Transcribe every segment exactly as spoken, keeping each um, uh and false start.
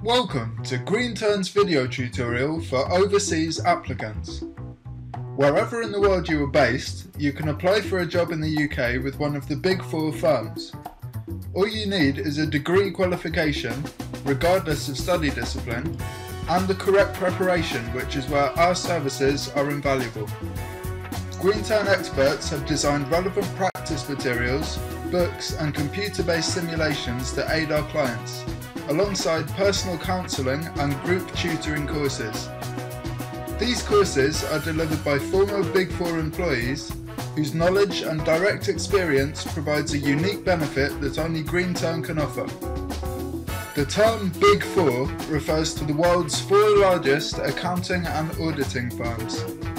Welcome to GreenTurn's video tutorial for overseas applicants. Wherever in the world you are based, you can apply for a job in the U K with one of the big four firms. All you need is a degree qualification, regardless of study discipline, and the correct preparation, which is where our services are invaluable. GreenTurn experts have designed relevant practice materials, books and computer-based simulations to aid our clients, alongside personal counselling and group tutoring courses. These courses are delivered by former Big Four employees whose knowledge and direct experience provides a unique benefit that only GreenTurn can offer. The term Big Four refers to the world's four largest accounting and auditing firms: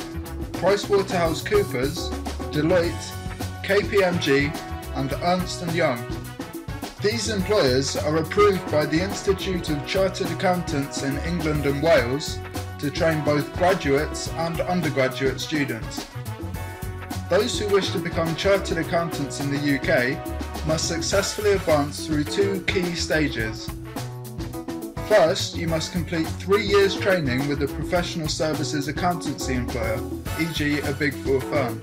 PricewaterhouseCoopers, Deloitte, K P M G and Ernst and Young. These employers are approved by the Institute of Chartered Accountants in England and Wales to train both graduates and undergraduate students. Those who wish to become chartered accountants in the U K must successfully advance through two key stages. First, you must complete three years training with a professional services accountancy employer, for example a Big Four firm.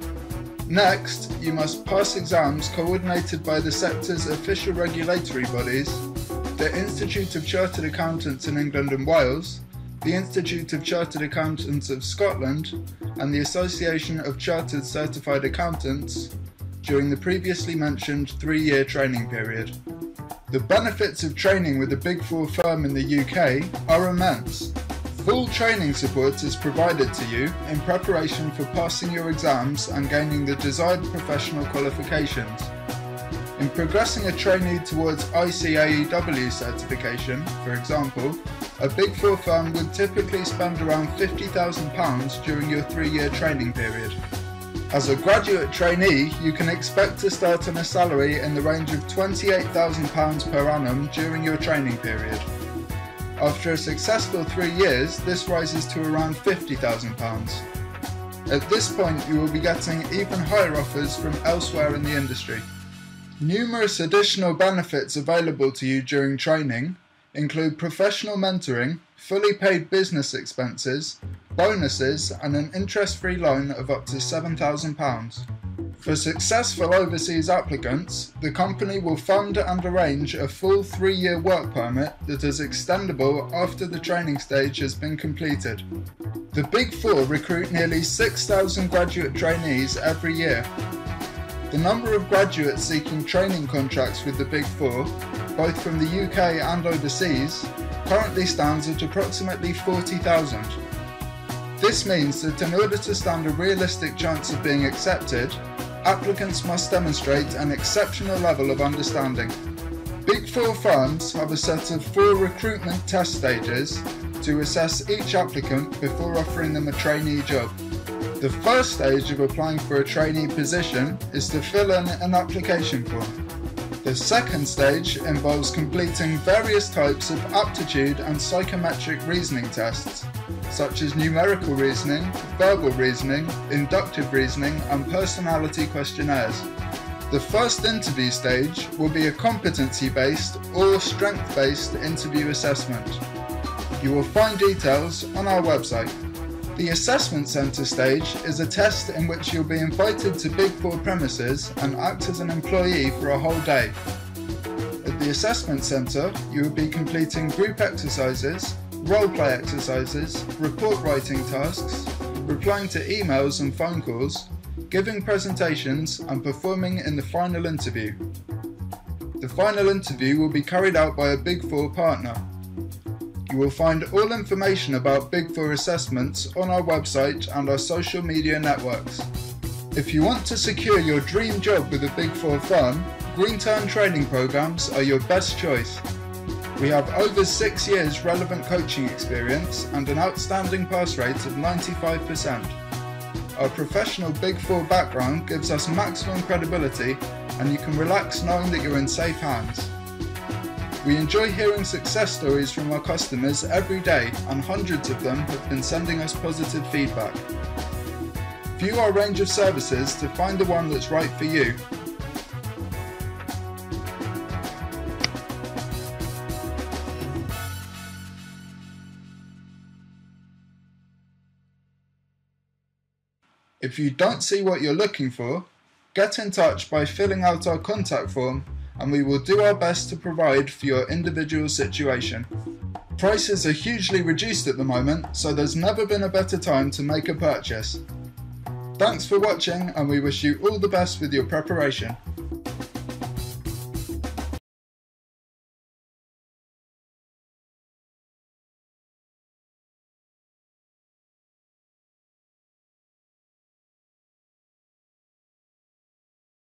Next, you must pass exams coordinated by the sector's official regulatory bodies, the Institute of Chartered Accountants in England and Wales, the Institute of Chartered Accountants of Scotland, and the Association of Chartered Certified Accountants during the previously mentioned three-year training period. The benefits of training with a Big Four firm in the U K are immense. Full training support is provided to you in preparation for passing your exams and gaining the desired professional qualifications. In progressing a trainee towards I C A E W certification, for example, a Big Four firm would typically spend around fifty thousand pounds during your three-year training period. As a graduate trainee, you can expect to start on a salary in the range of twenty-eight thousand pounds per annum during your training period. After a successful three years, this rises to around fifty thousand pounds. At this point, you will be getting even higher offers from elsewhere in the industry. Numerous additional benefits available to you during training include professional mentoring, fully paid business expenses, bonuses and an interest-free loan of up to seven thousand pounds. For successful overseas applicants, the company will fund and arrange a full three-year work permit that is extendable after the training stage has been completed. The Big Four recruit nearly six thousand graduate trainees every year. The number of graduates seeking training contracts with the Big Four, both from the U K and overseas, currently stands at approximately forty thousand. This means that in order to stand a realistic chance of being accepted, applicants must demonstrate an exceptional level of understanding. Big Four firms have a set of four recruitment test stages to assess each applicant before offering them a trainee job. The first stage of applying for a trainee position is to fill in an application form. The second stage involves completing various types of aptitude and psychometric reasoning tests, such as numerical reasoning, verbal reasoning, inductive reasoning and personality questionnaires. The first interview stage will be a competency-based or strength-based interview assessment. You will find details on our website. The Assessment Centre stage is a test in which you'll be invited to Big Four premises and act as an employee for a whole day. At the Assessment Centre, you will be completing group exercises, role-play exercises, report writing tasks, replying to emails and phone calls, giving presentations and performing in the final interview. The final interview will be carried out by a Big Four partner. You will find all information about Big Four assessments on our website and our social media networks. If you want to secure your dream job with a Big Four firm, GreenTurn training programs are your best choice. We have over six years relevant coaching experience and an outstanding pass rate of ninety-five percent. Our professional Big Four background gives us maximum credibility and you can relax knowing that you're in safe hands. We enjoy hearing success stories from our customers every day and hundreds of them have been sending us positive feedback. View our range of services to find the one that's right for you. If you don't see what you're looking for, get in touch by filling out our contact form and we will do our best to provide for your individual situation. Prices are hugely reduced at the moment, so there's never been a better time to make a purchase. Thanks for watching and we wish you all the best with your preparation.